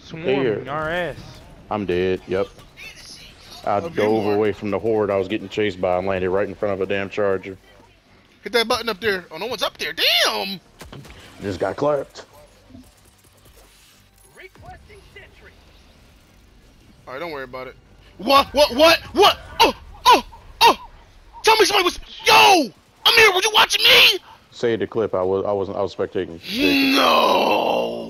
Swarming our ass. I'm dead. Yep. I dove away from the horde I was getting chased by and landed right in front of a damn charger. Hit that button up there. Oh, no one's up there. Damn! Just got clapped. Alright, don't worry about it. What? Oh! Tell me somebody was. Yo! Amir, were you watching me? Say the clip. I was spectating. No!